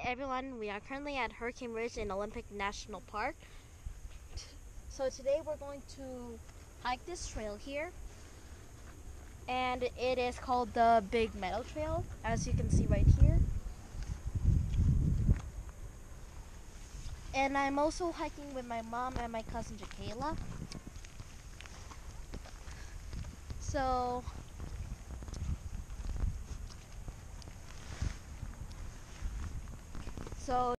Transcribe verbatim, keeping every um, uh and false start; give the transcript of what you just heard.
everyone, we are currently at Hurricane Ridge in Olympic National Park. So today we're going to hike this trail here, and it is called the Big Meadow Trail, as you can see right here. And I'm also hiking with my mom and my cousin Jakayla. So so